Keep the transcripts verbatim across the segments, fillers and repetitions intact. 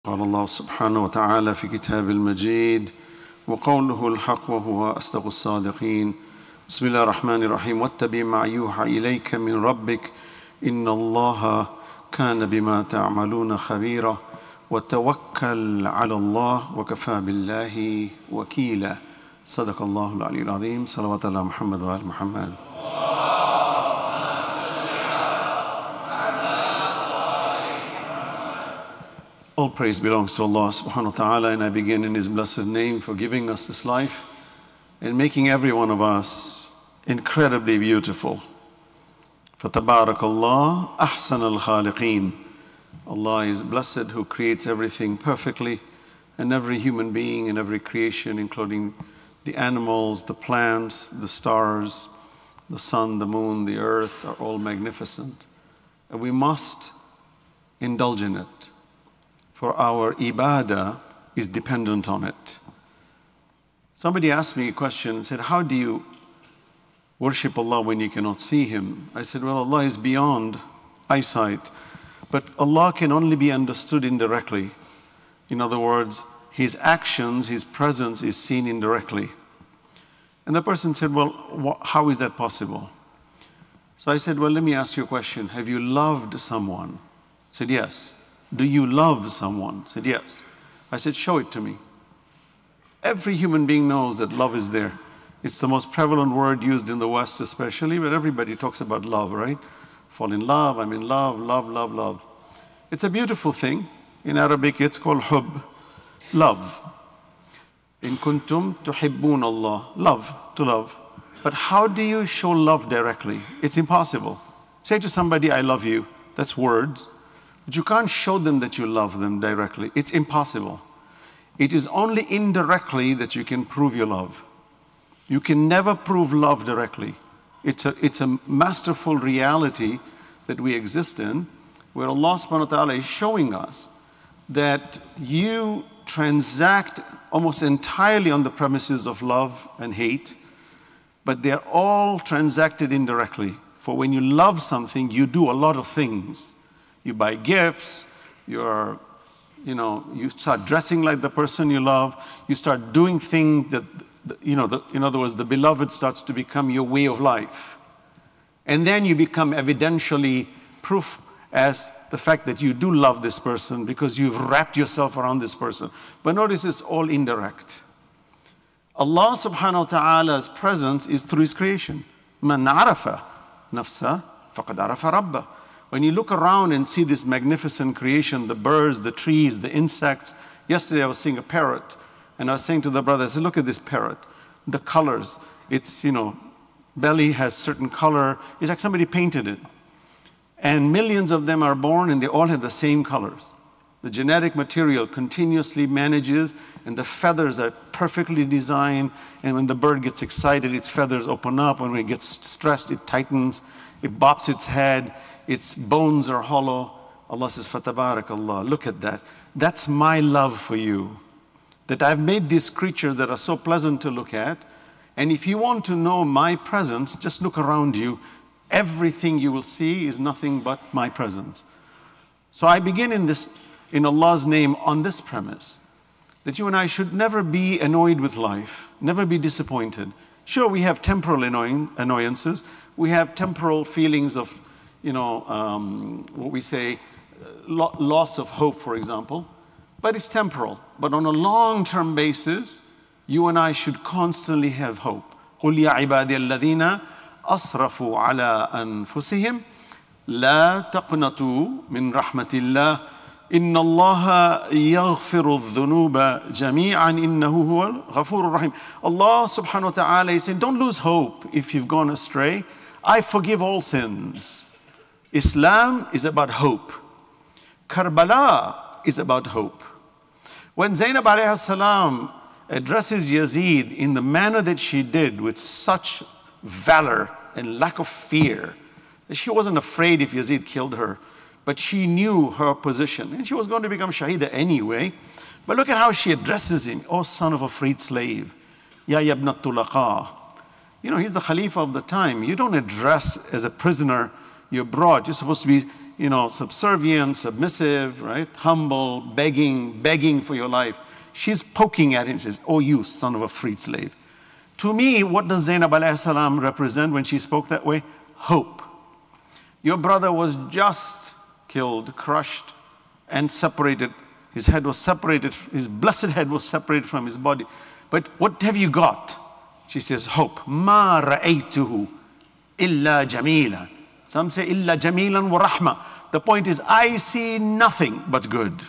قال الله سبحانه وتعالى في كتاب المجيد وقوله الحق وهو أصدق الصادقين بسم الله الرحمن الرحيم واتبع ما يوحى إليك من ربك إن الله كان بما تعملون خبيرا وتوكل على الله وكفى بالله وكيلا صدق الله العلي العظيم صلوات الله محمد وآل محمد. All praise belongs to Allah subhanahu wa ta'ala, and I begin in His blessed name for giving us this life and making every one of us incredibly beautiful. فَتَبَارَكَ اللَّهُ أَحْسَنَ الْخَالِقِينَ. Allah is blessed who creates everything perfectly, and every human being and every creation, including the animals, the plants, the stars, the sun, the moon, the earth, are all magnificent. And we must indulge in it. For our ibadah is dependent on it. Somebody asked me a question and said, how do you worship Allah when you cannot see Him? I said, well, Allah is beyond eyesight, but Allah can only be understood indirectly. In other words, His actions, His presence is seen indirectly. And the person said, well, how is that possible? So I said, well, let me ask you a question. Have you loved someone? I said, yes. Do you love someone? I said, yes. I said, show it to me. Every human being knows that love is there. It's the most prevalent word used in the West especially, but everybody talks about love, right? Fall in love, I'm in love, love, love, love. It's a beautiful thing. In Arabic, it's called hub, love. In kuntum tuhibbun Allah, love, to love. But how do you show love directly? It's impossible. Say to somebody, I love you. That's words. But you can't show them that you love them directly. It's impossible. It is only indirectly that you can prove your love. You can never prove love directly. It's a, it's a masterful reality that we exist in, where Allah subhanahu wa ta'ala is showing us that you transact almost entirely on the premises of love and hate, but they're all transacted indirectly. For when you love something, you do a lot of things. You buy gifts, you're, you know, you start dressing like the person you love, you start doing things that, you know, the, in other words, the beloved starts to become your way of life. And then you become evidentially proof as the fact that you do love this person because you've wrapped yourself around this person. But notice it's all indirect. Allah subhanahu wa ta'ala's presence is through His creation. مَنْ عَرَفَ نَفْسَهُ فَقَدْ عَرَفَ رَبَّهُ. When you look around and see this magnificent creation, the birds, the trees, the insects. Yesterday I was seeing a parrot, and I was saying to the brother, I said, look at this parrot. The colors, it's, you know, belly has certain color. It's like somebody painted it. And millions of them are born, and they all have the same colors. The genetic material continuously manages, and the feathers are perfectly designed. And when the bird gets excited, its feathers open up. And when it gets stressed, it tightens. It bops its head. Its bones are hollow. Allah says, فَتَبَارَكَ اللَّهُ. Look at that. That's my love for you. That I've made these creatures that are so pleasant to look at. And if you want to know my presence, just look around you. Everything you will see is nothing but my presence. So I begin in this, in Allah's name, on this premise, that you and I should never be annoyed with life, never be disappointed. Sure, we have temporal annoying, annoyances. We have temporal feelings of, you know, um, what we say, lo loss of hope, for example. But it's temporal. But on a long-term basis, you and I should constantly have hope. قُلْ يَا عِبَادِيَ الَّذِينَ أَصْرَفُوا عَلَىٰ أَنفُسِهِمْ لَا تَقْنَطُوا مِنْ رَحْمَةِ اللَّهِ إِنَّ اللَّهَ يَغْفِرُ الذُّنُوبَ جَمِيعًا إِنَّهُ هُوَ الْغَفُورُ الرَّحِيمُ. Allah subhanahu wa ta'ala is saying, don't lose hope if you've gone astray. I forgive all sins. Islam is about hope. Karbala is about hope. When Zainab alayhi salam addresses Yazid in the manner that she did, with such valor and lack of fear, she wasn't afraid if Yazid killed her, but she knew her position, and she was going to become Shahida anyway. But look at how she addresses him. Oh, son of a freed slave. Ya yabnat tulaqa. You know, he's the Khalifa of the time. You don't address as a prisoner. You're brought. You're supposed to be you know, subservient, submissive, right? Humble, begging, begging for your life. She's poking at him and says, oh, you son of a freed slave. To me, what does Zainab alayhi salam represent when she spoke that way? Hope. Your brother was just killed, crushed, and separated. His head was separated, his blessed head was separated from his body. But what have you got? She says, hope. Ma ra'aytuhu illa jamila. Some say, illa jamilan wa rahma. The point is, I see nothing but good.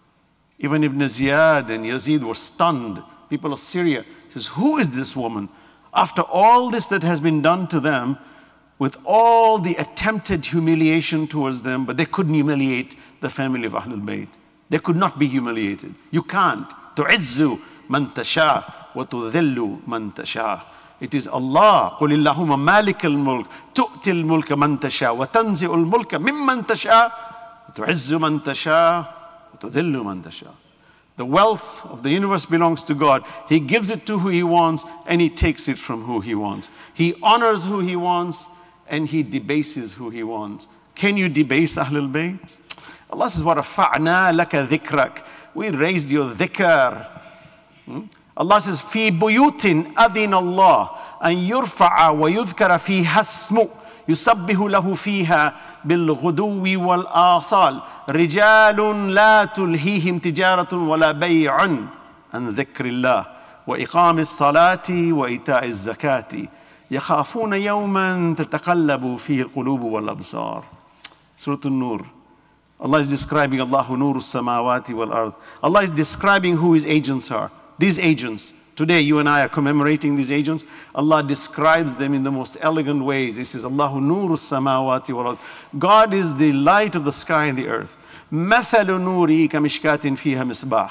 Even Ibn Ziyad and Yazid were stunned. People of Syria says, who is this woman? After all this that has been done to them, with all the attempted humiliation towards them, but they couldn't humiliate the family of Ahlul Bayt. They could not be humiliated. You can't. Tu'izzu man tasha wa tudhillu man tasha. It is Allah. قُلِ اللَّهُمَّ مَالِكَ الْمُلْكِ تُؤْتِ الْمُلْكَ مَنْ تَشَاءُ وَتَنْزِعُ الْمُلْكَ مِمَّنْ تَشَاءُ وَتُعِزُّ مَنْ تَشَاءُ وَتُذِلُّ مَنْ تَشَاءُ. The wealth of the universe belongs to God. He gives it to who He wants, and He takes it from who He wants. He honors who He wants, and He debases who He wants. Can you debase Ahlul Bayt? Allah says, وَرَفَعْنَا لَكَ ذِكْرَكَ. We raised your dhikr. Hmm? Allah says, فِي بُيُوتٍ أَذِنَ اللَّهِ أَن يُرْفَعَ وَيُذْكَرَ فِيهَا اسْمُهُ يُسَبِّحُ لَهُ فِيهَا بِالْغُدُوِّ وَالْآصَالِ رِجَالٌ لَا تُلْهِيهِمْ تِجَارَةٌ وَلَا بَيْعٌ عَنْ ذِكْرِ اللَّهِ وَإِقَامِ الصَّلَاةِ وَإِيتَاءِ الزَّكَاةِ يَخَافُونَ يَوْمًا تَتَقَلَّبُ فِيهِ الْقُلُوبُ وَالْأَبْصَارِ. Surah An-Nur. Allah is describing Allahu Nuru Samawati wal Ard. Allah is describing who His agents are. These agents, today you and I are commemorating these agents. Allah describes them in the most elegant ways. This is Allahu Nuru Samawati wal Ard. God is the light of the sky and the earth. مَثَلُ نُورِهِ كَمِشْكَاتٍ فِيهَا مِصْبَاحٌ.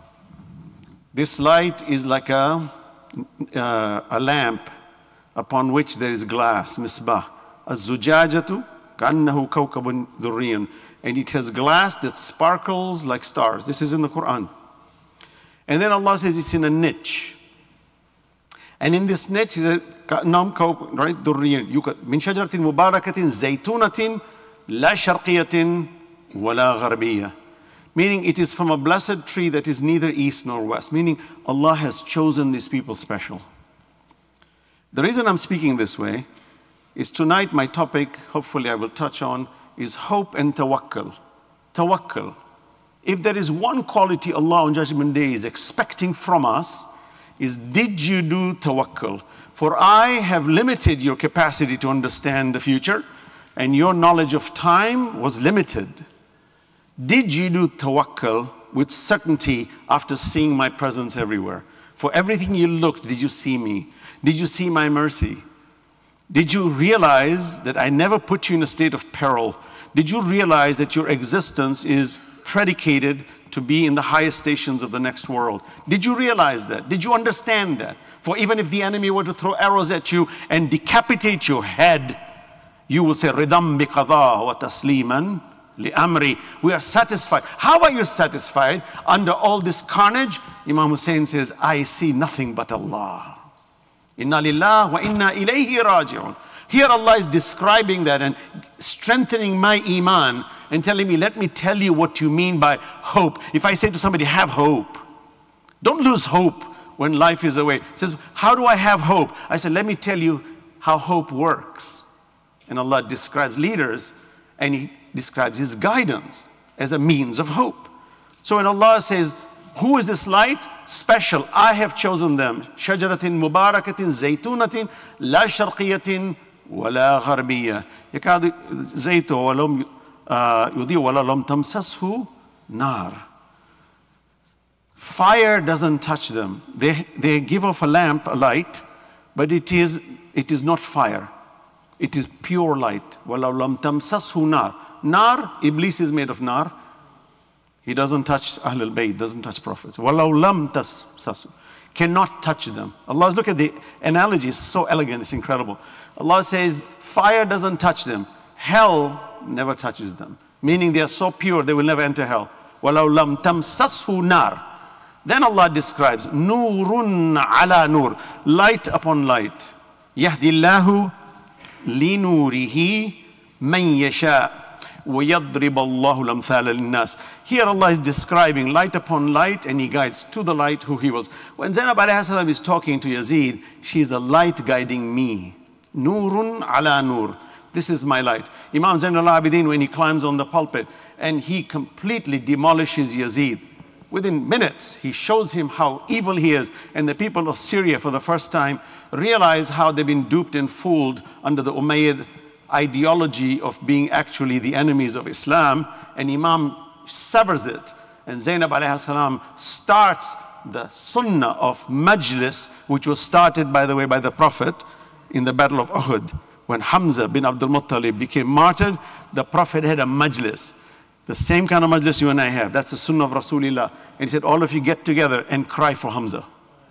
This light is like a, uh, a lamp upon which there is glass, misbah. الزُّجَاجَةُ كَأَنَّهُ كَوْكَبٌ دُرِّيٌّ. And it has glass that sparkles like stars. This is in the Quran. And then Allah says it's in a niche. And in this niche, He said, right, durriyan. Min shajaratin mubarakatin zaytunatin la sharqiyatin wala gharbiyya. Meaning it is from a blessed tree that is neither east nor west. Meaning Allah has chosen these people special. The reason I'm speaking this way is tonight my topic, hopefully I will touch on, is hope and tawakkul. Tawakkul. If there is one quality Allah on Judgment Day is expecting from us, is did you do tawakkul? For I have limited your capacity to understand the future, and your knowledge of time was limited. Did you do tawakkul with certainty after seeing my presence everywhere? For everything you looked, did you see me? Did you see my mercy? Did you realize that I never put you in a state of peril? Did you realize that your existence is predicated to be in the highest stations of the next world? Did you realize that? Did you understand that? For even if the enemy were to throw arrows at you and decapitate your head, you will say, Ridam biqadha wa tasliman li amri. We are satisfied. How are you satisfied under all this carnage? Imam Hussein says, I see nothing but Allah. Inna lillah wa inna ilayhi raji'un. Here Allah is describing that and strengthening my iman and telling me, let me tell you what you mean by hope. If I say to somebody, have hope. Don't lose hope when life is away. He says, how do I have hope? I said, let me tell you how hope works. And Allah describes leaders and He describes His guidance as a means of hope. So when Allah says, who is this light? Special. I have chosen them. Shajaratin mubarakatin zaytunatin la sharqiyatin wala gharbiyya. Yakadu zaytu walam yudhi wala lam tamsashu nar. Fire doesn't touch them. They, they give off a lamp, a light, but it is, it is not fire. It is pure light. Wala lam tamsashu nar. Nar, Iblis is made of nar. He doesn't touch Ahlul Bayt, doesn't touch prophets. وَلَوْ لَمْ تَسْسَسُ. Cannot touch them. Allah, look at the analogy, it's so elegant, it's incredible. Allah says, fire doesn't touch them. Hell never touches them. Meaning they are so pure, they will never enter hell. وَلَوْ لَمْ تَمْسَسْهُ نَارٌ. Then Allah describes, نُورٌ عَلَى نُور. Light upon light. يَهْدِ اللَّهُ لِنُورِهِ مَنْ يَشَاءُ. وَيَضْرِبَ اللَّهُ الْأَمْثَالَ لِلنَّاسِ. Here Allah is describing light upon light, and He guides to the light who He wills. When Zainab alayhi salam is talking to Yazid, she is a light guiding me. Nurun ala nur. This is my light. Imam Zain al-Abidin, when he climbs on the pulpit and he completely demolishes Yazid, within minutes, he shows him how evil he is. And the people of Syria, for the first time, realize how they've been duped and fooled under the Umayyad ideology of being actually the enemies of Islam. And Imam severs it. And Zainab alayhi salam starts the sunnah of Majlis, which was started, by the way, by the Prophet in the Battle of Uhud. When Hamza bin Abdul Muttalib became martyred, the Prophet had a Majlis. The same kind of Majlis you and I have. That's the sunnah of Rasulullah. And he said, all of you get together and cry for Hamza.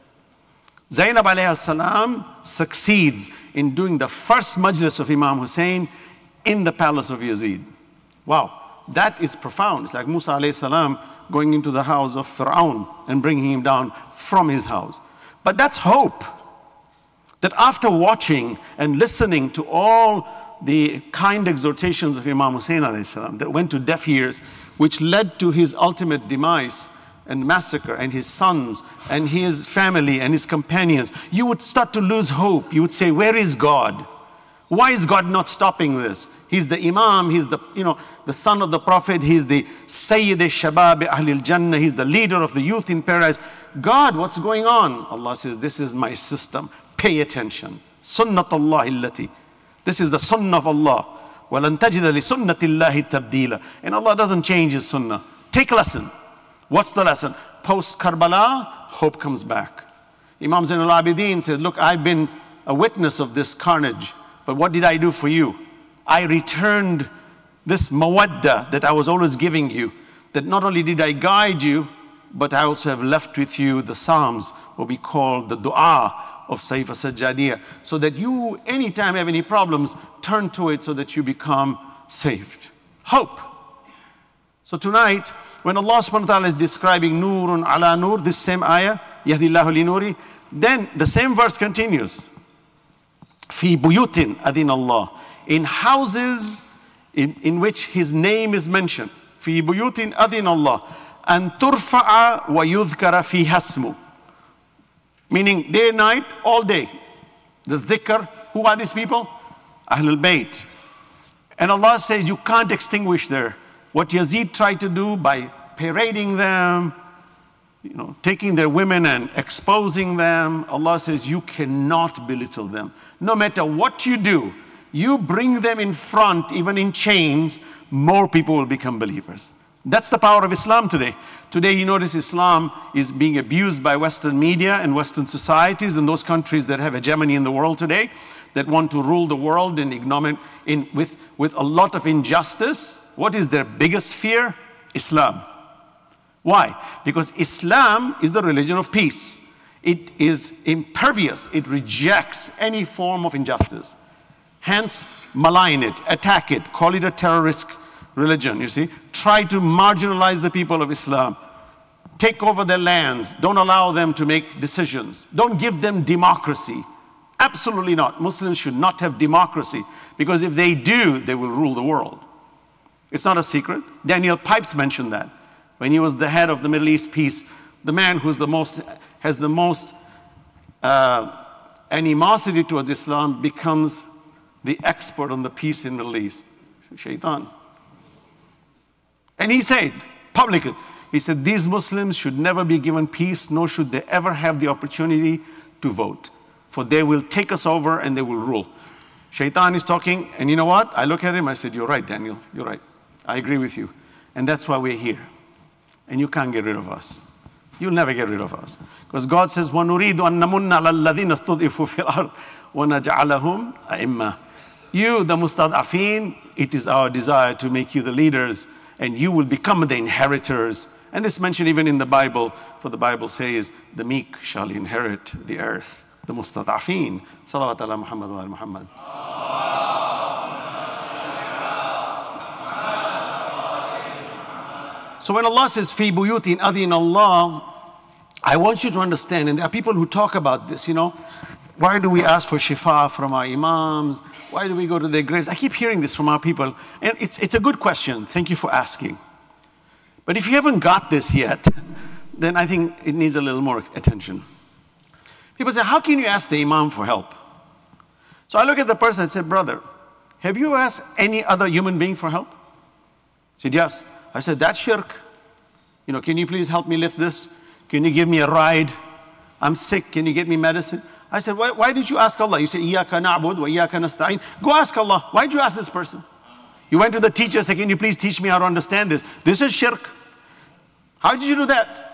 Zainab alayhi salam succeeds in doing the first Majlis of Imam Hussein in the palace of Yazid. Wow, that is profound. It's like Musa alayhi salam going into the house of Fir'aun and bringing him down from his house. But that's hope. That after watching and listening to all the kind exhortations of Imam Hussein alayhi salam that went to deaf ears, which led to his ultimate demise and massacre, and his sons and his family and his companions, you would start to lose hope. You would say, where is God? Why is God not stopping this? He's the Imam, he's the, you know, the son of the Prophet, he's the Sayyid al-Shabab Ahlil Jannah, he's the leader of the youth in paradise. God, what's going on? Allah says, this is my system. Pay attention. Sunnat Allah illati. This is the sunnah of Allah. وَلَن تَجِدَ لِسُنَّةِ اللَّهِ تَبْدِيلًا. And Allah doesn't change His sunnah. Take a lesson. What's the lesson? Post Karbala, hope comes back. Imam Zain al-Abidin says, look, I've been a witness of this carnage, but what did I do for you? I returned this mawadda that I was always giving you, that not only did I guide you, but I also have left with you the Psalms, what we call the dua of Saifa Sajjadiyah, so that you, anytime you have any problems, turn to it so that you become saved. Hope. So tonight, when Allah subhanahu wa ta'ala is describing Nurun ala Nur, this same ayah, Yahdillahu li Nuri, then the same verse continues. Fi buyutin adin Allah. In houses in, in which His name is mentioned. Fi buyutin adin Allah. An turfa'a wa yudhkara fi hasmu. Meaning day and night, all day. The dhikr, who are these people? Ahlul Bayt. And Allah says you can't extinguish there. What Yazid tried to do by parading them, you know, taking their women and exposing them, Allah says you cannot belittle them. No matter what you do, you bring them in front, even in chains, more people will become believers. That's the power of Islam today. Today, you notice Islam is being abused by Western media and Western societies in those countries that have hegemony in the world today, that want to rule the world in, in, with, with a lot of injustice. What is their biggest fear? Islam. Why? Because Islam is the religion of peace. It is impervious. It rejects any form of injustice. Hence, malign it, attack it, call it a terrorist religion, you see. Try to marginalize the people of Islam. Take over their lands. Don't allow them to make decisions. Don't give them democracy. Absolutely not. Muslims should not have democracy, because if they do, they will rule the world. It's not a secret. Daniel Pipes mentioned that. When he was the head of the Middle East peace, the man who's the most, has the most uh, animosity towards Islam becomes the expert on the peace in the Middle East. Shaitan. And he said, publicly, he said, these Muslims should never be given peace, nor should they ever have the opportunity to vote. For they will take us over and they will rule. Shaitan is talking, and you know what? I look at him, I said, you're right, Daniel, you're right. I agree with you. And that's why we're here. And you can't get rid of us. You'll never get rid of us. Because God says, وَنُرِيدُ أَن نَمُنَّ عَلَى الَّذِينَ اسْتُضْعِفُوا فِي الْأَرْضِ وَنَجْعَلَهُمْ أَئِمَّةً. You, the mustad'afin, it is our desire to make you the leaders, and you will become the inheritors. And this mentioned even in the Bible, for the Bible says, the meek shall inherit the earth. The mustad'afin. Salawat ala Muhammad wa ala Muhammad. So when Allah says, fi buyutin adin Allah, I want you to understand, and there are people who talk about this, you know, Why do we ask for shifa from our imams? Why do we go to their graves? I keep hearing this from our people, and it's, it's a good question. Thank you for asking. But if you haven't got this yet, then I think it needs a little more attention. People say, how can you ask the imam for help? So I look at the person and say, brother, have you asked any other human being for help? He said, yes. I said, that's shirk. You know, can you please help me lift this? Can you give me a ride? I'm sick. Can you get me medicine? I said, why, why did you ask Allah? You said, Iyaka na'bud wa iyaka nasta'in. Go ask Allah. Why did you ask this person? You went to the teacher and said, can you please teach me how to understand this? This is shirk. How did you do that?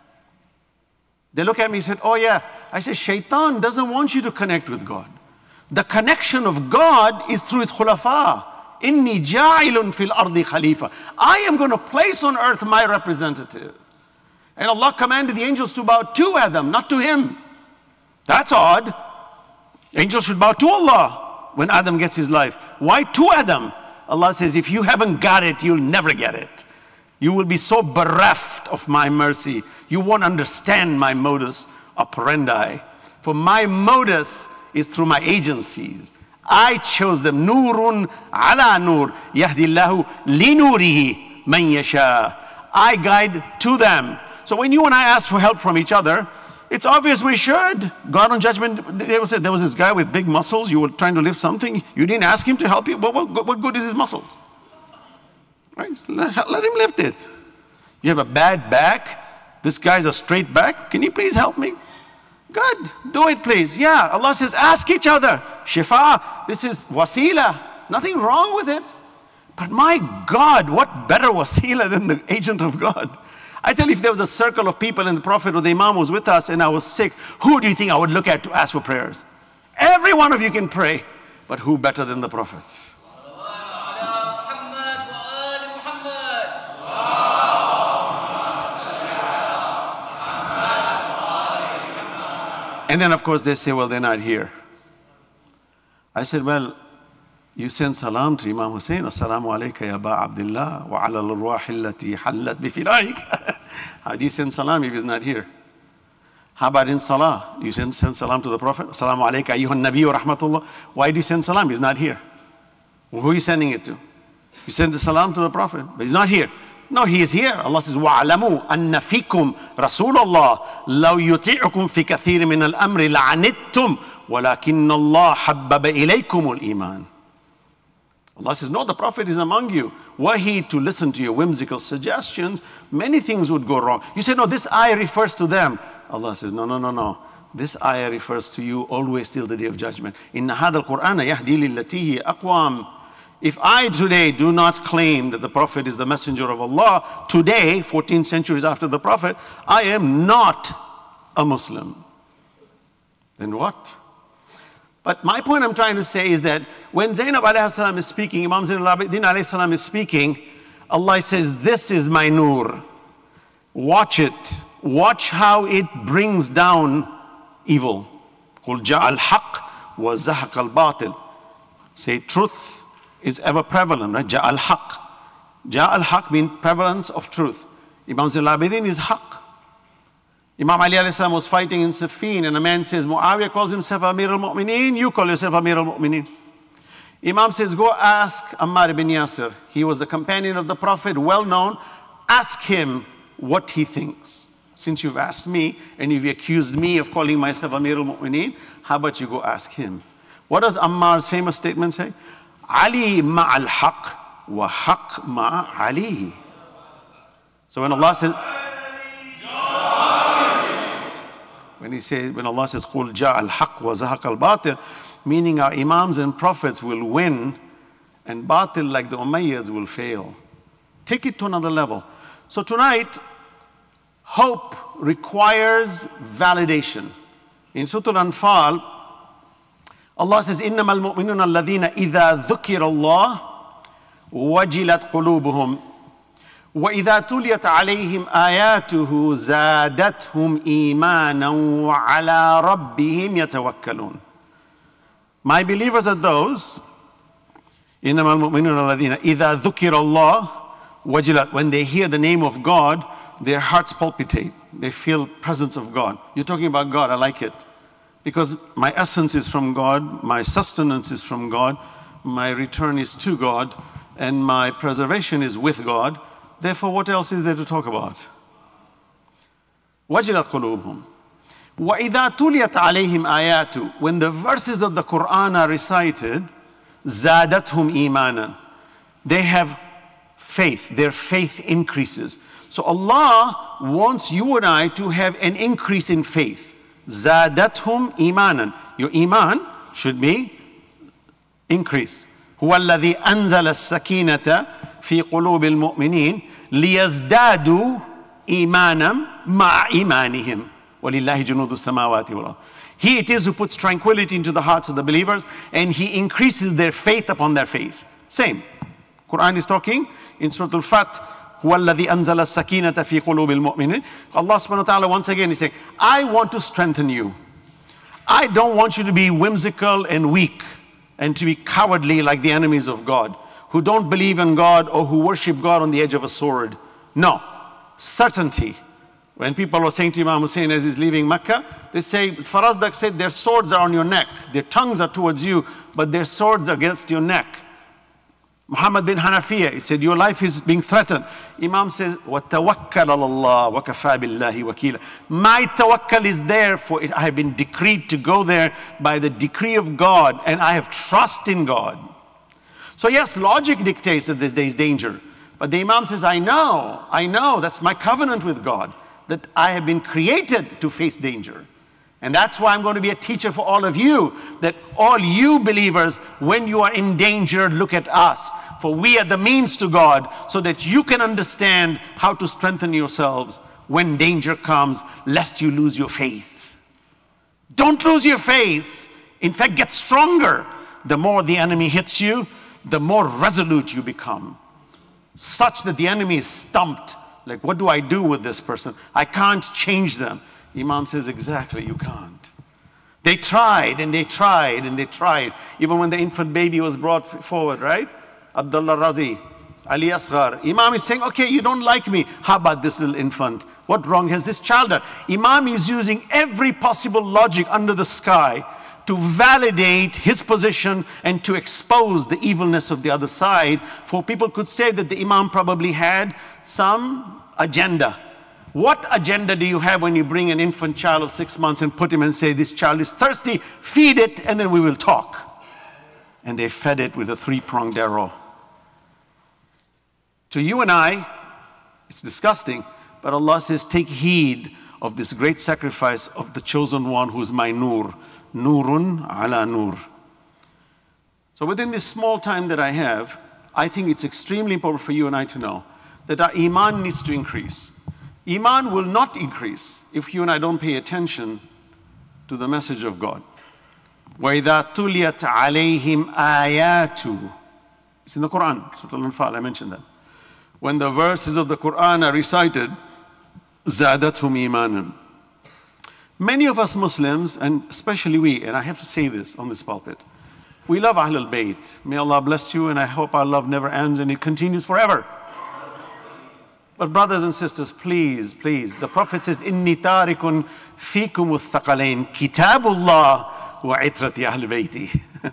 They look at me and said, oh yeah. I said, shaitan doesn't want you to connect with God. The connection of God is through his khulafa. Inni ja'ilun fil ardi khalifa. I am going to place on earth my representative. And Allah commanded the angels to bow to Adam, not to him. That's odd. Angels should bow to Allah when Adam gets his life. Why to Adam? Allah says, if you haven't got it, you'll never get it. You will be so bereft of my mercy. You won't understand my modus operandi. For my modus is through my agencies. I chose them. Nurun ala nur. Yahdillahu linurihi man yasha. I guide to them. So when you and I ask for help from each other, it's obvious we should. God on judgment, they will say, there was this guy with big muscles. You were trying to lift something. You didn't ask him to help you. But what, what good is his muscles? Right? So let, let him lift it. You have a bad back. This guy's a straight back. Can you please help me? Good. Do it, please. Yeah. Allah says, ask each other. Shifa. This is wasila. Nothing wrong with it. But my God, what better wasila than the agent of God? I tell you, if there was a circle of people and the Prophet or the Imam was with us and I was sick, who do you think I would look at to ask for prayers? Every one of you can pray, but who better than the Prophet? And then, of course, they say, well, they're not here. I said, well, you send salam to Imam Hussein. Assalamu alayka ya ba Abdullah wa ala al-arwah allati hallat bi firaik. How do you send salam if he's not here? How about in salah? You send, send salam to the Prophet. Assalamu alayka ayyuhan nabi wa rahmatullah. Why do you send salam? He's not here. Well, who are you sending it to? You send the salam to the Prophet, but he's not here. No, he is here. Allah says, وَعْلَمُوا أَنَّ فِيكُمْ رَسُولَ اللَّهِ لَوْ يُطِعُكُمْ فِي كَثِيرٍ مِنَ الْأَمْرِ لَعَنِتُّمْ وَلَكِنَّ اللَّهَ حَبَّبَ إِلَيْكُمُ الْإِيمَانِ. Allah says, no, the Prophet is among you. Were he to listen to your whimsical suggestions, many things would go wrong. You say, no, this ayah refers to them. Allah says, no, no, no, no. This ayah refers to you always till the day of judgment. إِنَّ هَذَا الْقُرْآنَ يَهْدِي لِلَّتِي هِيَ أَقْوَامٌ. If I today do not claim that the Prophet is the messenger of Allah, today, fourteen centuries after the Prophet, I am not a Muslim. Then what? But my point I'm trying to say is that when Zainab alayhi salam is speaking, Imam Zain al-Abidin alayhi salam is speaking, Allah says, this is my nur. Watch it. Watch how it brings down evil. قُلْ جَاءَ الْحَقِّ وَزَهَقَ الْبَاطِلِ. Say truth is ever prevalent, right? Ja al-haq. Ja al-haq means prevalence of truth. Imam Zain al-Abidin is haq. Imam Ali alayhi salam was fighting in Siffin and a man says, Muawiyah calls himself Amir al-Mu'mineen, you call yourself Amir al-Mu'mineen. Imam says, go ask Ammar ibn Yasir. He was a companion of the Prophet, well known. Ask him what he thinks. Since you've asked me and you've accused me of calling myself Amir al-Mu'mineen, how about you go ask him? What does Ammar's famous statement say? Ali ma'al haq wa haq ma'a Ali. So when Allah says, when he says, when Allah says, Qul ja'al haq wa zahaq al-batil, meaning our imams and prophets will win and batil like the Umayyads will fail. Take it to another level. So tonight, hope requires validation. In Surah Al-Anfal, Allah says, إِنَّمَا الْمُؤْمِنُونَ الَّذِينَ إِذَا ذُكِرَ اللَّهُ وَجِلَتْ قُلُوبُهُمْ وَإِذَا تُلِيَتْ عَلَيْهِمْ آيَاتُهُ زَادَتْهُمْ إِيمَانًا وَعَلَىٰ رَبِّهِمْ يَتَوَكَّلُونَ. My believers are those, إِنَّمَا الْمُؤْمِنُونَ الَّذِينَ إِذَا ذُكِرَ اللَّهُ وَجِلَتْ. When they hear the name of God, their hearts palpitate. They feel presence of God. You're talking about God, I like it. Because my essence is from God, my sustenance is from God, my return is to God, and my preservation is with God. Therefore, what else is there to talk about? وَجِلَتْ قُلُوبُهُمْ وَإِذَا تُلِيَتْ عَلَيْهِمْ آيَاتُ. When the verses of the Quran are recited, زَادَتْهُمْ إِيمَانًا. They have faith, their faith increases. So Allah wants you and I to have an increase in faith. زَادَتْهُمْ إِيمَانًا. Your iman should be increase. هُوَ الَّذِي أَنزَلَ السَّكِينَةَ فِي قُلُوبِ الْمُؤْمِنِينَ لِيَزْدَادُوا إِيمَانًا مَعَ إِيمَانِهِمْ وَلِلَّهِ جُنُودُ السَّمَاوَاتِ وَالْأَرْضِ. He it is who puts tranquility into the hearts of the believers, and He increases their faith upon their faith. Same. Quran is talking in Surah Al-Fath, هُوَ الَّذِي أَنزَلَ السَّكِينَةَ فِي قُلُوبِ الْمُؤْمِنِينَ. Allah subhanahu wa ta'ala once again is saying, I want to strengthen you. I don't want you to be whimsical and weak and to be cowardly like the enemies of God, who don't believe in God or who worship God on the edge of a sword. No. Certainty. When people were saying to Imam Hussein as he's leaving Mecca, they say, Farazdak said, their swords are on your neck. Their tongues are towards you, but their swords are against your neck. Muhammad bin Hanafiya, he said, your life is being threatened. Imam says, وَتَوَكَّلَ عَلَى اللَّهِ وَكَفَى بِاللَّهِ وَكِيلًا. My tawakkal is there, for it. I have been decreed to go there by the decree of God, and I have trust in God. So yes, logic dictates that there is danger. But the Imam says, I know, I know, that's my covenant with God, that I have been created to face danger. And that's why I'm going to be a teacher for all of you, that all you believers, when you are in danger, look at us. For we are the means to God, so that you can understand how to strengthen yourselves when danger comes, lest you lose your faith. Don't lose your faith. In fact, get stronger. The more the enemy hits you, the more resolute you become, such that the enemy is stumped. Like, what do I do with this person? I can't change them. Imam says, exactly, you can't. They tried and they tried and they tried. Even when the infant baby was brought forward, right? Abdullah Razi, Ali Asghar. Imam is saying, okay, you don't like me. How about this little infant? What wrong has this child done? Imam is using every possible logic under the sky to validate his position and to expose the evilness of the other side. For people could say that the Imam probably had some agenda. What agenda do you have when you bring an infant child of six months and put him and say, this child is thirsty, feed it, and then we will talk? And they fed it with a three-pronged arrow. To you and I, it's disgusting, but Allah says, take heed of this great sacrifice of the chosen one who is my nur. Nurun ala nur. So within this small time that I have, I think it's extremely important for you and I to know that our iman needs to increase. Iman will not increase if you and I don't pay attention to the message of God. وَإِذَا تُلِيَتْ عَلَيْهِمْ آيَاتُ. It's in the Quran, Surah Al-Anfal, I mentioned that. When the verses of the Quran are recited, زَادَتْهُمْ إِيمَانًا. Many of us Muslims, and especially we, and I have to say this on this pulpit, we love Ahlul Bayt. May Allah bless you, and I hope our love never ends and it continues forever. But brothers and sisters, please, please, the Prophet says, إِنِّي تَارِكٌ فِيكُمُ الثَّقَلَيْنِ كِتَابُ اللَّهِ وَعِتْرَةِ أَهْلِ بَيْتِهِ.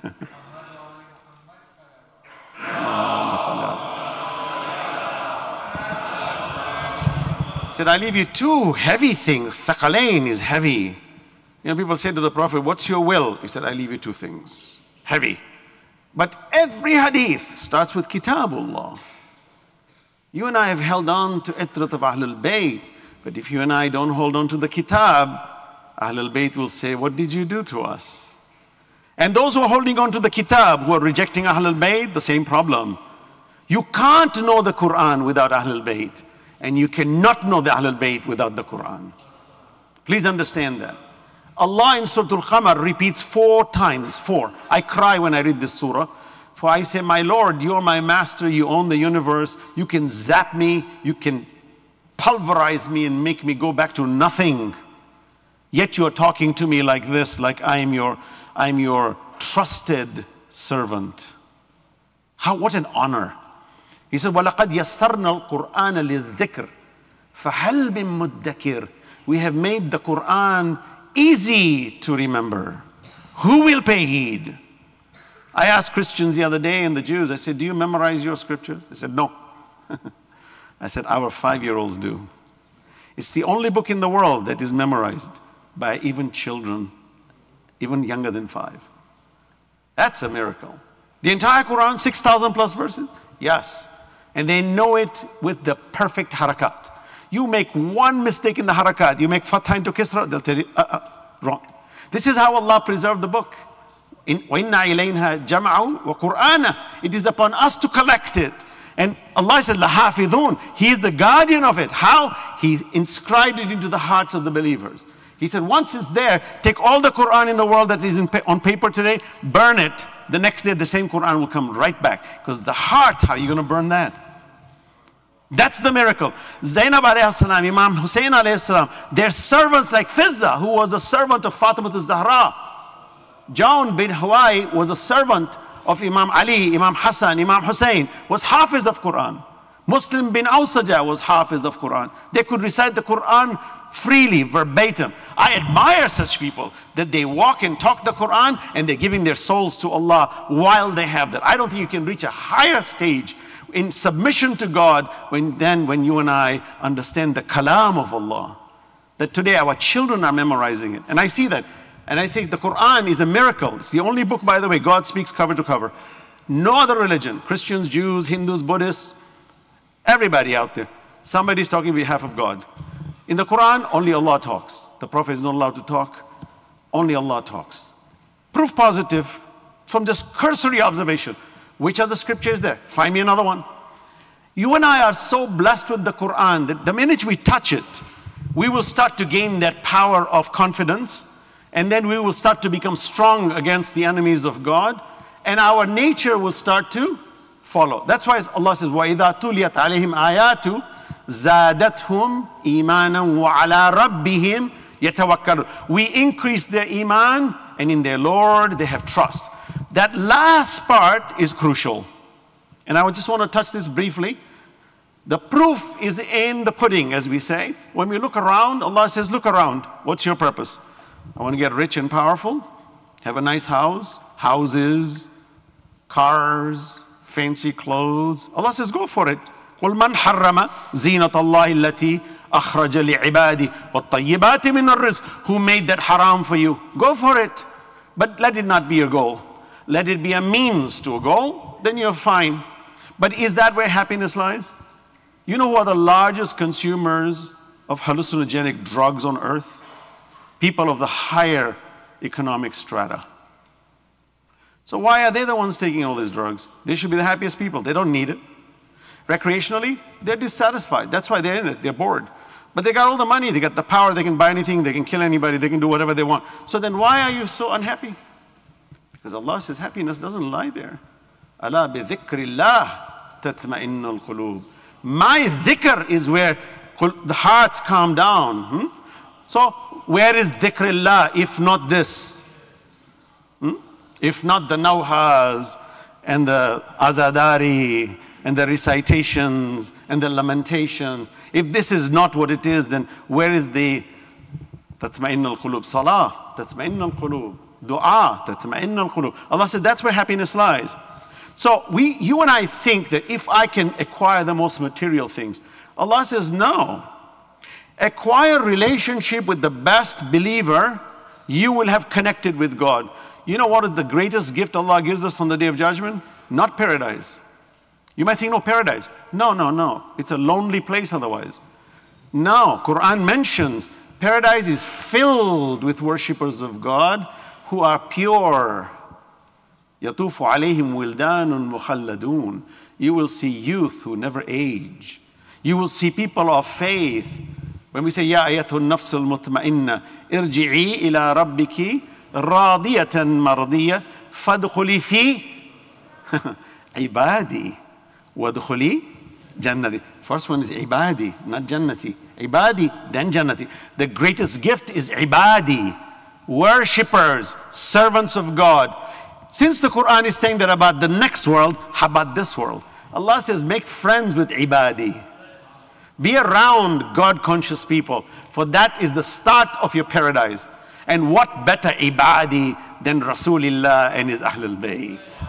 He said, I leave you two heavy things. Thaqalain is heavy. You know, people say to the Prophet, what's your will? He said, I leave you two things. Heavy. But every hadith starts with Kitabullah. You and I have held on to Itrat of Ahlul Bayt, but if you and I don't hold on to the Kitab, Ahlul Bayt will say, what did you do to us? And those who are holding on to the Kitab, who are rejecting Ahlul Bayt, the same problem. You can't know the Quran without Ahlul Bayt, and you cannot know the Ahlul Bayt without the Quran. Please understand that. Allah in Surah Al-Qamar repeats four times, four. I cry when I read this surah. For I say, my Lord, you're my master, you own the universe, you can zap me, you can pulverize me and make me go back to nothing. Yet you're talking to me like this, like I'm your, I'm your trusted servant. How, what an honor. He said, وَلَقَدْ يَسَّرْنَا الْقُرْآنَ لِلذِّكْرِ فَهَلْ مِن مُدَّكِرٍ. We have made the Quran easy to remember. Who will pay heed? I asked Christians the other day and the Jews, I said, do you memorize your scriptures? They said, no. I said, our five-year-olds do. It's the only book in the world that is memorized by even children, even younger than five. That's a miracle. The entire Quran, six thousand plus verses? Yes. And they know it with the perfect harakat. You make one mistake in the harakat, you make fatha into kisra, they'll tell you, uh, uh, wrong. This is how Allah preserved the book. In وَإِنَّا إِلَيْنَا جَمْعَهُ وَقُرْآنَهُ. It is upon us to collect it. And Allah said, لَحَافِظُونَ. He is the guardian of it. How? He inscribed it into the hearts of the believers. He said, once it's there, take all the Quran in the world that is in pa on paper today, burn it. The next day, the same Quran will come right back. Because the heart, how are you going to burn that? That's the miracle. Zainab alayhi salam, Imam Hussein alayhi salam, their servants like Fizza, who was a servant of Fatima al-Zahra. Jaun bin Hawaii was a servant of Imam Ali, Imam Hassan, Imam Hussein, was Hafiz of Quran. Muslim bin Awsaja was Hafiz of Quran. They could recite the Quran freely, verbatim. I admire such people that they walk and talk the Quran and they're giving their souls to Allah while they have that. I don't think you can reach a higher stage in submission to God when, than when you and I understand the kalam of Allah. That today our children are memorizing it. And I see that. And I say the Quran is a miracle. It's the only book, by the way, God speaks cover to cover. No other religion, Christians, Jews, Hindus, Buddhists, everybody out there, somebody's talking on behalf of God. In the Quran, only Allah talks. The Prophet is not allowed to talk. Only Allah talks. Proof positive from just cursory observation. Which other scripture is there? Find me another one. You and I are so blessed with the Quran that the minute we touch it, we will start to gain that power of confidence. And then we will start to become strong against the enemies of God. And our nature will start to follow. That's why Allah says, وَإِذَا تُلِيَتْ عَلَيْهِمْ آيَاتُ زَادَتْهُمْ إِيمَانًا وَعَلَىٰ رَبِّهِمْ يَتَوَكَّلُونَ. We increase their iman, and in their Lord they have trust. That last part is crucial. And I just want to touch this briefly. The proof is in the pudding, as we say. When we look around, Allah says, look around. What's your purpose? I want to get rich and powerful, have a nice house, houses, cars, fancy clothes. Allah says, go for it. قُلْ مَنْ حَرَّمَ زِينَةَ اللَّهِ الَّتِي أَخْرَجَ لِعِبَادِ وَالطَّيِّبَاتِ مِنَ الرِّزْقِ. Who made that haram for you? Go for it. But let it not be your goal. Let it be a means to a goal. Then you're fine. But is that where happiness lies? You know who are the largest consumers of hallucinogenic drugs on earth? People of the higher economic strata. So why are they the ones taking all these drugs? They should be the happiest people. They don't need it. Recreationally, they're dissatisfied. That's why they're in it. They're bored. But they got all the money. They got the power. They can buy anything. They can kill anybody. They can do whatever they want. So then why are you so unhappy? Because Allah says happiness doesn't lie there. أَلَا بِذِكْرِ اللَّهِ تَتْمَئِنُّ الْقُلُوبِ. My dhikr is where the hearts calm down. Hmm? So where is dhikrullah if not this? Hmm? If not the nawhas and the azadari and the recitations and the lamentations. If this is not what it is, then where is the tatma'inna al-qulub? Salah, tatma'inna al-qulub. Dua, tatma'inna al-qulub. Allah says that's where happiness lies. So we, you and I think that if I can acquire the most material things, Allah says no. Acquire relationship with the best believer, you will have connected with God. You know what is the greatest gift Allah gives us on the Day of Judgment? Not paradise. You might think, no, paradise. No, no, no. It's a lonely place otherwise. No, Quran mentions paradise is filled with worshippers of God who are pure. يَطُوفُ عَلَيْهِمْ وِلْدَانٌ مُخَلَّدُونَ. You will see youth who never age. You will see people of faith. When we say, يَا أَيَّتُهُ النَّفْسُ الْمُطْمَئِنَّةِ إِرْجِعِي إِلَىٰ رَبِّكِ رَاضِيَةً مَرْضِيَّةً فَادْخُلِي فِي عِبَادِي وَادْخُلِي جَنَّتِي. First one is عِبَادِي, not Jannati. عِبَادِي, then Jannati. The greatest gift is عِبَادِي. Worshippers, servants of God. Since the Quran is saying that about the next world, how about this world? Allah says, make friends with ibadi. Be around God-conscious people, for that is the start of your paradise. And what better ibadi than Rasulullah and his Ahlul Bayt?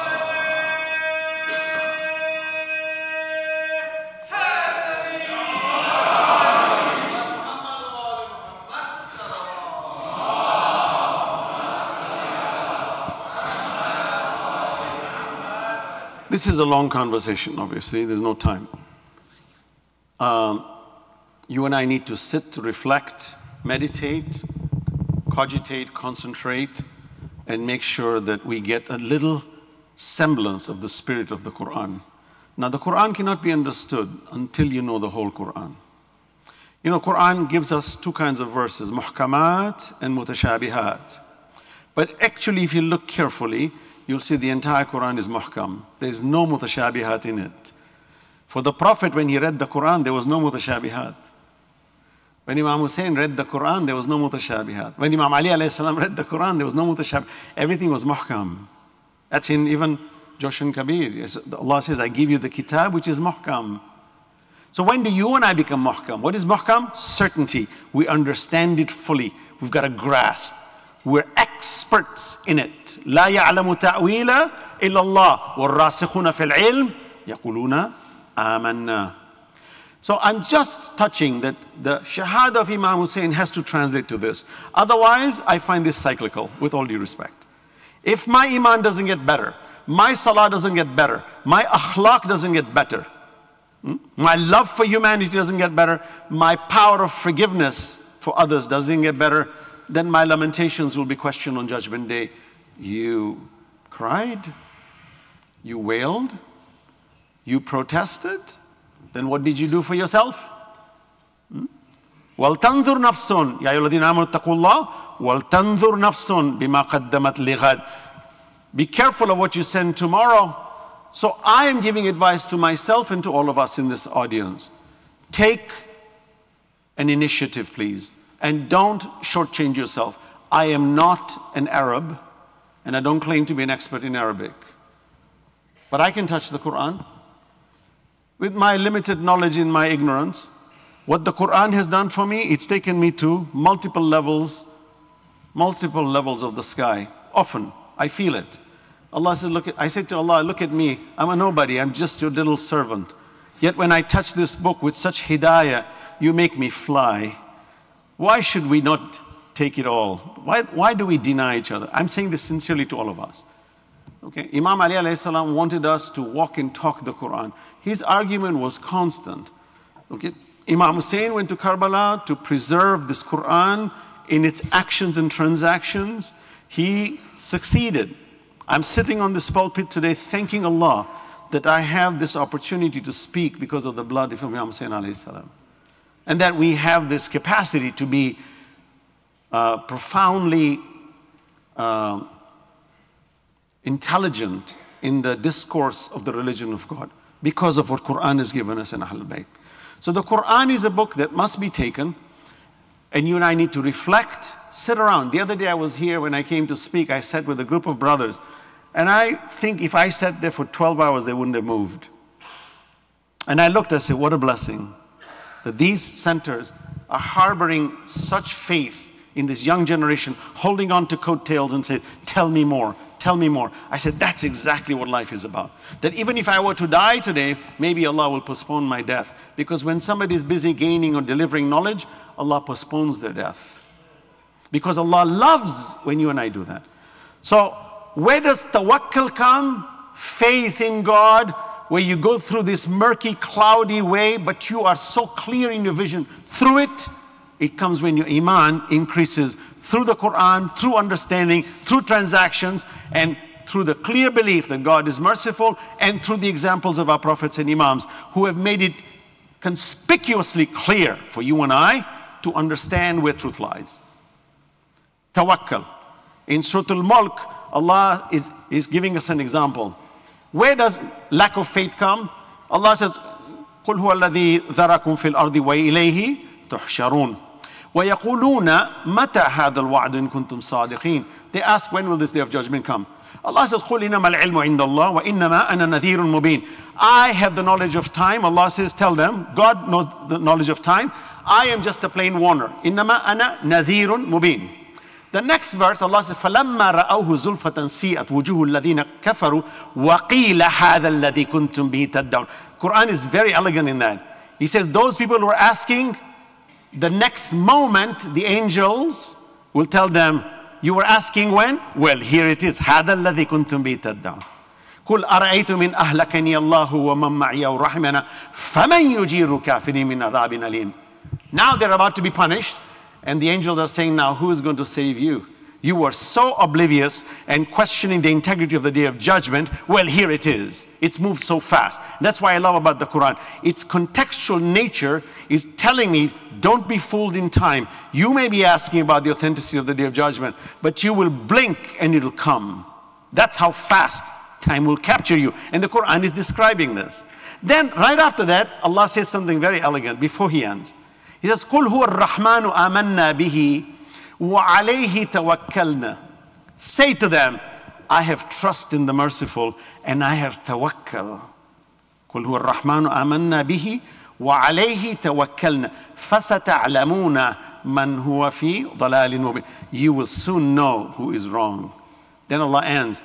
This is a long conversation, obviously. There's no time. Um, you and I need to sit, reflect, meditate, cogitate, concentrate, and make sure that we get a little semblance of the spirit of the Quran. Now, the Quran cannot be understood until you know the whole Quran. You know, Quran gives us two kinds of verses, muhkamat and mutashabihat. But actually, if you look carefully, you'll see the entire Quran is muhkam. There's no mutashabihat in it. For the Prophet, when he read the Quran, there was no mutashabihat. When Imam Hussein read the Quran, there was no mutashabihat. When Imam Ali alayhi salam read the Quran, there was no mutashabihat. Everything was muhkam. That's in even Joshan Kabir. Allah says, I give you the kitab, which is muhkam. So when do you and I become muhkam? What is muhkam? Certainty. We understand it fully. We've got a grasp. We're experts in it. لا يعلم تأويل إلا الله والراسخون في العلم يقولون آمنا. So I'm just touching that the shahada of Imam Hussein has to translate to this. Otherwise, I find this cyclical, with all due respect. If my iman doesn't get better, my salah doesn't get better, my akhlaq doesn't get better, my love for humanity doesn't get better, my power of forgiveness for others doesn't get better, then my lamentations will be questioned on Judgment Day. You cried, you wailed, you protested, then what did you do for yourself? وَلْتَنْظُرْ نَفْسٌ يَا أَيُّهَا الَّذِينَ آمَنُوا اتَّقُوا اللَّهَ وَلْتَنْظُرْ نَفْسٌ بِمَا قَدَّمَتْ لِغَدٍ. Be careful of what you send tomorrow. So I am giving advice to myself and to all of us in this audience. Take an initiative, please. And don't shortchange yourself. I am not an Arab, and I don't claim to be an expert in Arabic. But I can touch the Quran. With my limited knowledge in my ignorance, what the Quran has done for me, it's taken me to multiple levels, multiple levels of the sky. Often, I feel it. Allah says, look at, I say to Allah, look at me. I'm a nobody. I'm just your little servant. Yet when I touch this book with such hidayah, you make me fly. Why should we not take it all? Why, why do we deny each other? I'm saying this sincerely to all of us. Okay? Imam Ali alayhi salam wanted us to walk and talk the Quran. His argument was constant. Okay? Imam Hussein went to Karbala to preserve this Quran in its actions and transactions. He succeeded. I'm sitting on this pulpit today thanking Allah that I have this opportunity to speak because of the blood of Imam Hussein alayhi salam. And that we have this capacity to be uh, profoundly uh, intelligent in the discourse of the religion of God because of what Quran has given us in Ahlul Bayt. So the Quran is a book that must be taken, and you and I need to reflect, sit around. The other day I was here when I came to speak, I sat with a group of brothers, and I think if I sat there for twelve hours, they wouldn't have moved. And I looked, I said, what a blessing that these centers are harboring such faith in this young generation, holding on to coattails and say, tell me more, tell me more. I said, that's exactly what life is about. That even if I were to die today, maybe Allah will postpone my death. Because when somebody is busy gaining or delivering knowledge, Allah postpones their death. Because Allah loves when you and I do that. So where does tawakkul come? Faith in God, where you go through this murky, cloudy way, but you are so clear in your vision. Through it, it comes when your iman increases through the Quran, through understanding, through transactions, and through the clear belief that God is merciful, and through the examples of our prophets and imams who have made it conspicuously clear for you and I to understand where truth lies. Tawakkul. In Surah Al-Mulk, Allah is, is giving us an example. Where does lack of faith come? Allah says, قُلْ هُوَ الَّذِي ذَرَكُمْ فِي الْأَرْضِ وَإِلَيْهِ تُحْشَرُونَ وَيَقُولُونَ مَتَى هَذَا الْوَعْدُ إِن كُنتُمْ صَادِقِينَ. They ask, when will this day of judgment come? Allah says, قُلْ إِنَّمَا الْعِلْمُ عِنْدَ اللَّهِ وَإِنَّمَا أَنَا نَذِيرٌ مُبِينٌ. I have the knowledge of time. Allah says, tell them, God knows the knowledge of time. I am just a plain warner. إِنَّمَا أَنَا نَذِيرٌ مُبِينٌ. The next verse, Allah says, فَلَمَّا رَأَوْهُ زُلْفَةً سِيئَتْ وُجُوهُ الَّذِينَ كَفَرُوا وَقِيلَ هَذَا الَّذِي كُنْتُمْ بِهِ تَدَّعُونَ. Quran is very elegant in that. He says, those people who are asking, the next moment, the angels will tell them, you were asking when? Well, here it is. هَذَا الَّذِي كُنْتُمْ بِهِ تَدَّعُونَ. قُلْ أَرَأَيْتُمْ مِنْ أَهْلَكَنِيَ اللَّهُ وَمَنْ مَعِيَ وَرَحِمَنَا فَمَنْ يُجِيرُ كَافِرِينَ مِنْ عَذَابٍ أَلِيمٍ. Now they're about to be punished, and the angels are saying, now who is going to save you? You were so oblivious and questioning the integrity of the Day of Judgment. Well, here it is. It's moved so fast. That's why I love about the Quran. Its contextual nature is telling me, don't be fooled in time. You may be asking about the authenticity of the Day of Judgment, but you will blink and it'll come. That's how fast time will capture you. And the Quran is describing this. Then, right after that, Allah says something very elegant before He ends. He says, قُلْ هُوَ الرَّحْمَنُ آمَنَّا بِهِ وَعَلَيْهِ تَوَكَّلْنَا. Say to them, I have trust in the merciful and I have tawakkal. قُلْ هُوَ الرَّحْمَنُ آمَنَّا بِهِ وَعَلَيْهِ تَوَكَّلْنَا فَسَتَعْلَمُونَ مَنْ هُوَ فِي ضَلَالٍ مُبِينٍ. You will soon know who is wrong. Then Allah ends.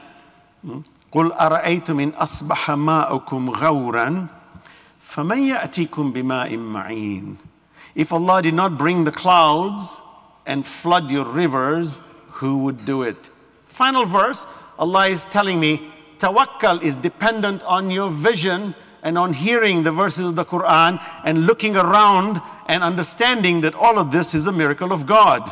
قُلْ أَرَأَيْتُمْ إِنْ أَصْبَحَ مَاؤُكُمْ غَوْرًا فَمَنْ يَأْتِيكُمْ بِمَاءٍ مَعِينٍ. If Allah did not bring the clouds and flood your rivers, who would do it? Final verse, Allah is telling me, tawakkal is dependent on your vision and on hearing the verses of the Quran and looking around and understanding that all of this is a miracle of God.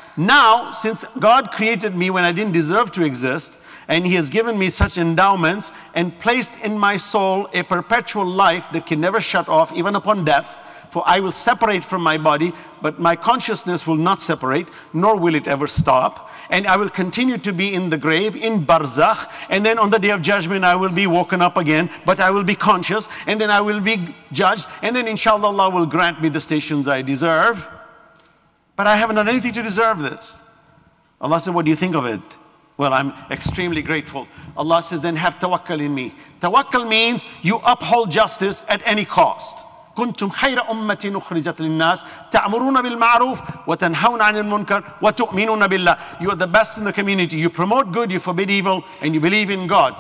Now, since God created me when I didn't deserve to exist, and He has given me such endowments and placed in my soul a perpetual life that can never shut off, even upon death, for I will separate from my body, but my consciousness will not separate, nor will it ever stop. And I will continue to be in the grave, in barzakh, and then on the Day of Judgment I will be woken up again, but I will be conscious, and then I will be judged, and then inshallah Allah will grant me the stations I deserve. But I haven't done anything to deserve this. Allah said, what do you think of it? Well, I'm extremely grateful. Allah says, then have tawakkal in me. Tawakkal means you uphold justice at any cost. كنتم خير أمة أخرجت للناس تأمرون بالمعروف وتنهون عن المنكر وتؤمنون بالله. You are the best in the community. You promote good, you forbid evil, and you believe in God.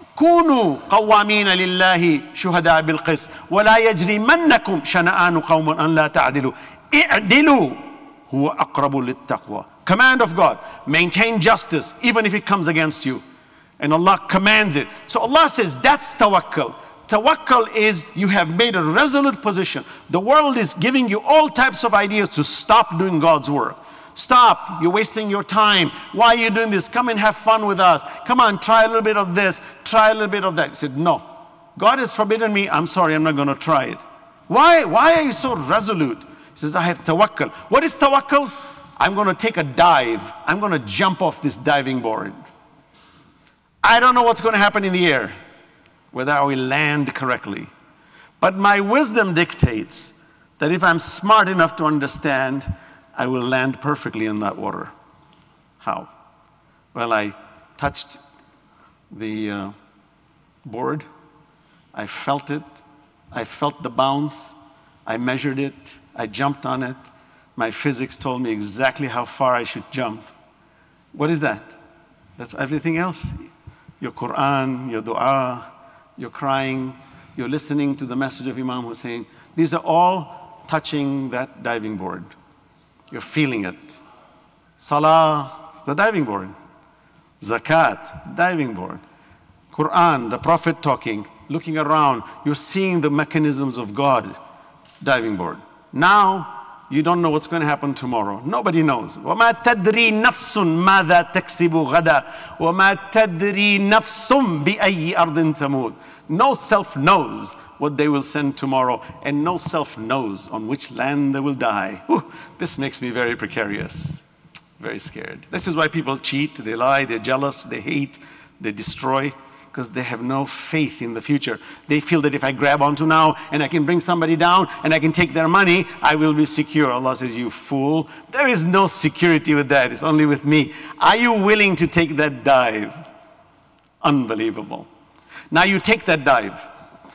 كونوا قوامين لله شهداء بالقسط ولا يجرمنكم شنآن قوم أن لا تعدلوا اعدلوا هو أقرب للتقوى. Command of God. Maintain justice even if it comes against you. And Allah commands it. So Allah says that's tawakkal. Tawakkal is you have made a resolute position. The world is giving you all types of ideas to stop doing God's work. Stop, you're wasting your time. Why are you doing this? Come and have fun with us. Come on, try a little bit of this, try a little bit of that. He said, no. God has forbidden me. I'm sorry, I'm not going to try it. Why? Why are you so resolute? He says, I have tawakkal. What is tawakkal? I'm going to take a dive. I'm going to jump off this diving board. I don't know what's going to happen in the air, whether I will land correctly. But my wisdom dictates that if I'm smart enough to understand, I will land perfectly in that water. How? Well, I touched the uh, board. I felt it. I felt the bounce. I measured it. I jumped on it. My physics told me exactly how far I should jump. What is that? That's everything else. Your Quran, your dua, you're crying, you're listening to the message of Imam Hussein. These are all touching that diving board. You're feeling it. Salah, the diving board. Zakat, diving board. Quran, the Prophet talking, looking around, you're seeing the mechanisms of God, diving board. Now, you don't know what's going to happen tomorrow. Nobody knows. وَمَا تَدْرِي نَفْسٌ مَاذَا تَكْسِبُ غَدًا وَمَا تَدْرِي نَفْسٌ بِأَيِّ أَرْضٍ تَمُوتُ. No self knows what they will send tomorrow, and no self knows on which land they will die. Whew, this makes me very precarious, very scared. This is why people cheat, they lie, they're jealous, they hate, they destroy, because they have no faith in the future. They feel that if I grab onto now and I can bring somebody down and I can take their money, I will be secure. Allah says, you fool. There is no security with that. It's only with me. Are you willing to take that dive? Unbelievable. Now you take that dive.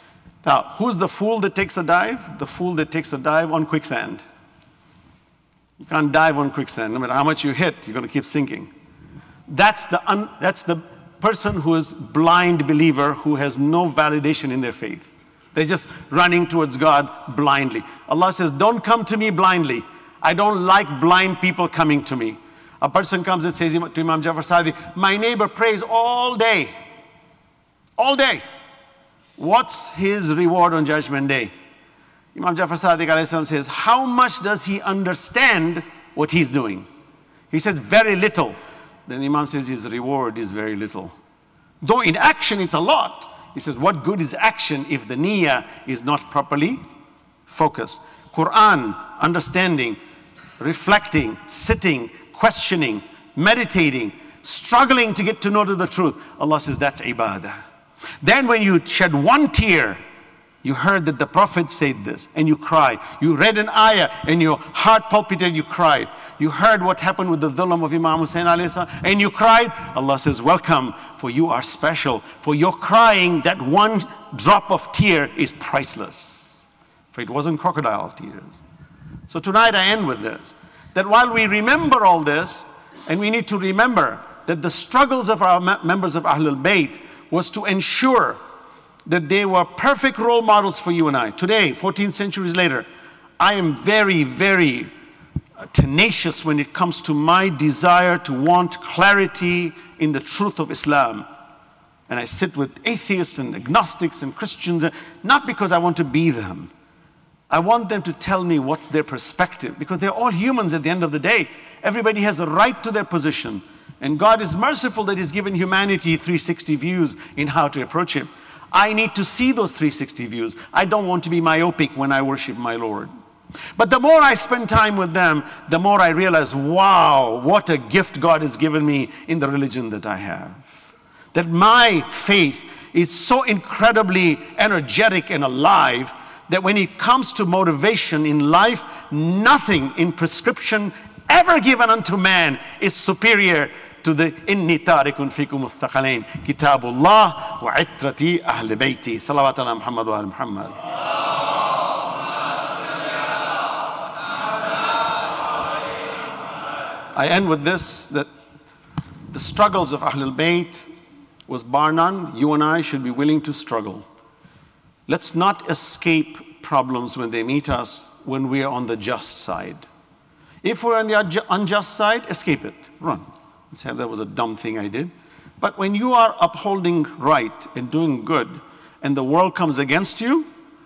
Now, who's the fool that takes a dive? The fool that takes a dive on quicksand. You can't dive on quicksand. No matter how much you hit, you're going to keep sinking. That's the, un, that's the person who is blind believer who has no validation in their faith. They're just running towards God blindly. Allah says, don't come to me blindly. I don't like blind people coming to me. A person comes and says to Imam Jaffar Sadi, my neighbor prays all day. All day. What's his reward on Judgment Day? Imam Jaffar Sadiq says, how much does he understand what he's doing? He says, very little. Then the Imam says, his reward is very little. Though in action it's a lot. He says, what good is action if the niyyah is not properly focused? Quran, understanding, reflecting, sitting, questioning, meditating, struggling to get to know the truth. Allah says, that's ibadah. Then when you shed one tear, you heard that the Prophet said this, and you cry. You read an ayah, and your heart palpitated, you cried. You heard what happened with the dhulm of Imam Hussain alayhi salam, and you cried. Allah says, welcome, for you are special. For your crying, that one drop of tear is priceless. For it wasn't crocodile tears. So tonight I end with this, that while we remember all this, and we need to remember that the struggles of our members of Ahlul Bayt was to ensure that they were perfect role models for you and I. Today, fourteen centuries later, I am very, very tenacious when it comes to my desire to want clarity in the truth of Islam. And I sit with atheists and agnostics and Christians, not because I want to be them. I want them to tell me what's their perspective, because they're all humans at the end of the day. Everybody has a right to their position. And God is merciful that He's given humanity three sixty views in how to approach Him. I need to see those three sixty views. I don't want to be myopic when I worship my Lord. But the more I spend time with them, the more I realize, wow, what a gift God has given me in the religion that I have. That my faith is so incredibly energetic and alive that when it comes to motivation in life, nothing in prescription ever given unto man is superior to the inni tarikun fikum mustaqalain kitabullah wa itrati ahli bayti salawat ala Muhammad wa ala Muhammad. I end with this, that the struggles of Ahlul Bayt was bar none. You and I should be willing to struggle. Let's not escape problems when they meet us when we are on the just side. If we're on the unjust side, escape it, run. Say that was a dumb thing I did. But when you are upholding right and doing good, and the world comes against you,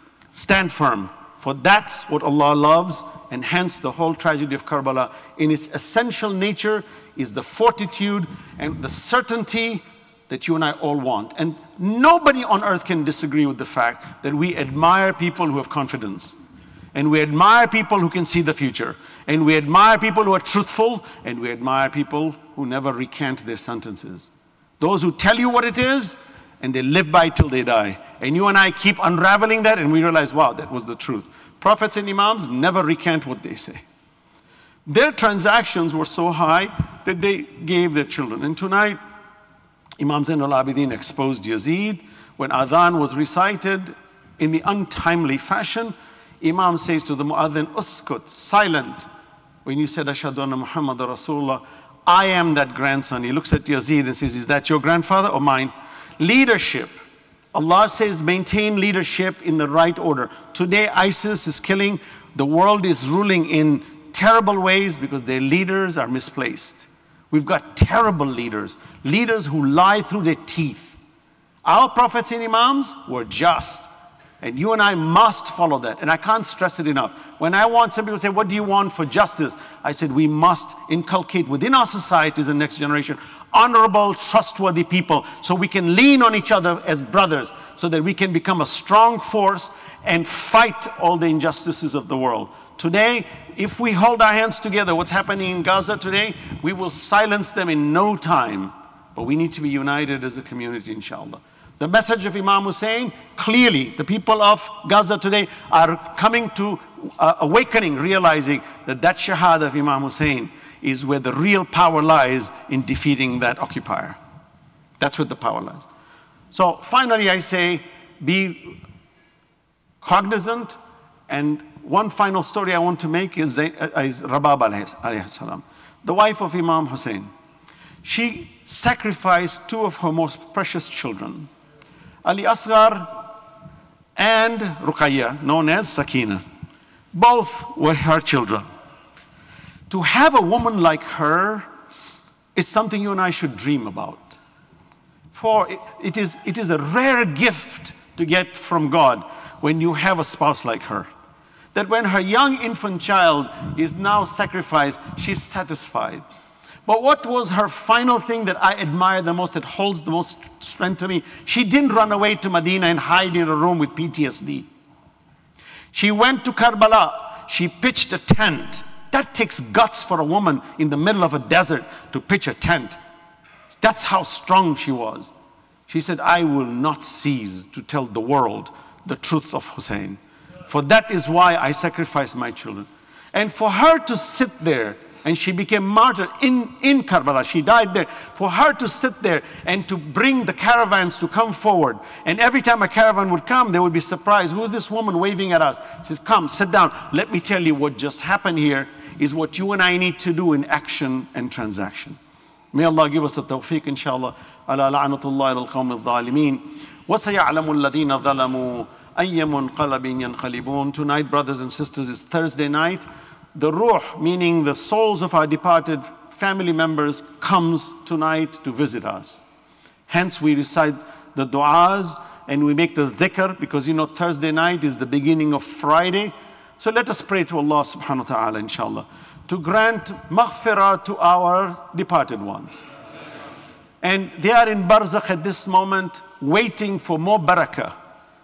stand firm. For that's what Allah loves, and hence the whole tragedy of Karbala, in its essential nature, is the fortitude and the certainty that you and I all want. And nobody on earth can disagree with the fact that we admire people who have confidence. And we admire people who can see the future. And we admire people who are truthful. And we admire people who never recant their sentences. Those who tell you what it is, and they live by it till they die. And you and I keep unraveling that, and we realize, wow, that was the truth. Prophets and Imams never recant what they say. Their transactions were so high that they gave their children. And tonight, Imam Zainul Abidin exposed Yazid. When Adhan was recited in the untimely fashion, Imam says to the Mu'adhin, uskut, silent. When you said, Ashhadu anna Muhammad Rasulullah, I am that grandson. He looks at Yazid and says, is that your grandfather or mine? Leadership. Allah says, maintain leadership in the right order. Today, ISIS is killing. The world is ruling in terrible ways because their leaders are misplaced. We've got terrible leaders, leaders who lie through their teeth. Our prophets and Imams were just. And you and I must follow that. And I can't stress it enough. When I want, some people say, what do you want for justice? I said, we must inculcate within our societies and next generation honorable, trustworthy people so we can lean on each other as brothers so that we can become a strong force and fight all the injustices of the world. Today, if we hold our hands together, what's happening in Gaza today, we will silence them in no time. But we need to be united as a community, inshallah. The message of Imam Hussain, clearly, the people of Gaza today are coming to uh, awakening, realizing that that shahada of Imam Hussain is where the real power lies in defeating that occupier. That's where the power lies. So finally, I say, be cognizant and one final story I want to make is, is Rabab alayhi salam, the wife of Imam Hussein. She sacrificed two of her most precious children, Ali Asghar and Ruqayya, known as Sakina. Both were her children. To have a woman like her is something you and I should dream about. For it, it, is, it is a rare gift to get from God when you have a spouse like her. That when her young infant child is now sacrificed, she's satisfied. But what was her final thing that I admire the most, that holds the most strength to me? She didn't run away to Medina and hide in a room with P T S D. She went to Karbala. She pitched a tent. That takes guts for a woman in the middle of a desert to pitch a tent. That's how strong she was. She said, I will not cease to tell the world the truth of Hussein. For that is why I sacrificed my children. And for her to sit there, and she became martyr in, in Karbala, she died there. For her to sit there and to bring the caravans to come forward. And every time a caravan would come, they would be surprised. Who's this woman waving at us? She says, come, sit down. Let me tell you what just happened here is what you and I need to do in action and transaction. May Allah give us the tawfiq, inshallah. Ala la'natullahi al-qawm al-zalimin. Wa saya'lamu alladhina zalamu ayyamun qalabin yanqalibun. Tonight, brothers and sisters, is Thursday night. The ruh, meaning the souls of our departed family members, comes tonight to visit us. Hence, we recite the du'as and we make the dhikr, because you know Thursday night is the beginning of Friday. So let us pray to Allah subhanahu wa ta'ala, inshallah, to grant maghfirah to our departed ones. And they are in barzakh at this moment, waiting for more barakah,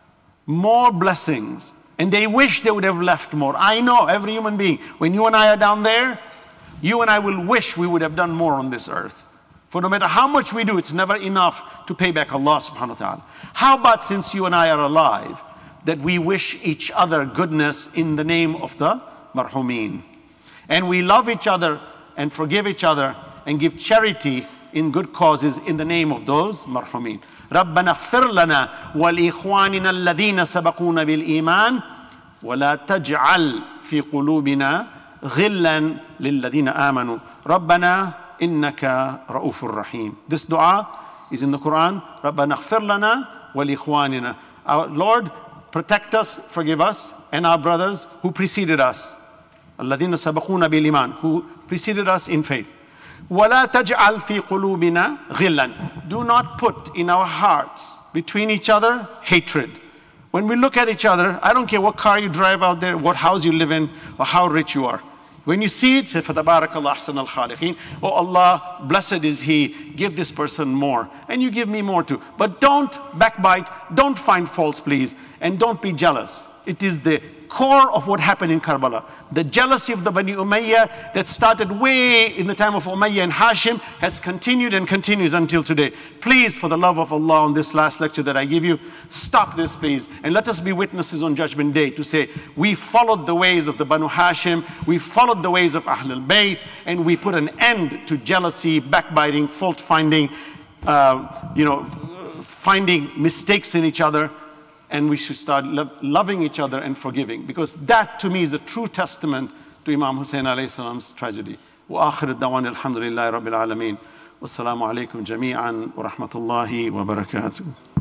more blessings. And they wish they would have left more. I know, every human being, when you and I are down there, you and I will wish we would have done more on this earth. For no matter how much we do, it's never enough to pay back Allah subhanahu wa ta'ala. How about, since you and I are alive, that we wish each other goodness in the name of the marhumin. And we love each other and forgive each other and give charity in good causes in the name of those marhumin. ربنا اغفر لنا ولإخواننا الذين سبقونا بالإيمان ولا تجعل في قلوبنا غلا للذين آمنوا ربنا إنك رؤوف رحيم. This dua is in the Quran. ربنا اغفر لنا ولإخواننا. Our Lord, protect us, forgive us, and our brothers who preceded us. الذين سبقونا بالإيمان, who preceded us in faith. وَلَا تَجْعَلْ فِي قُلُوبِنَا غِلًّا. Do not put in our hearts, between each other, hatred. When we look at each other, I don't care what car you drive out there, what house you live in, or how rich you are. When you see it, say, فَتَبَارَكَ اللَّهُ أَحْسَنَ الْخَالِقِينَ. Oh Allah, blessed is He, give this person more. And you give me more too. But don't backbite, don't find faults, please, and don't be jealous. It is the core of what happened in Karbala. The jealousy of the Bani Umayyah that started way in the time of Umayyah and Hashim has continued and continues until today. Please, for the love of Allah, on this last lecture that I give you, stop this please, and let us be witnesses on Judgment Day to say, we followed the ways of the Banu Hashim, we followed the ways of Ahlul Bayt, and we put an end to jealousy, backbiting, fault finding, uh, you know, finding mistakes in each other. And we should start lo loving each other and forgiving, because that to me is a true testament to Imam Hussein alayhi salam's tragedy. Wa akhir ad-dawan alhamdulillahi rabbil alameen. Wassalamu alaikum jami'an wa rahmatullahi wa barakatuh.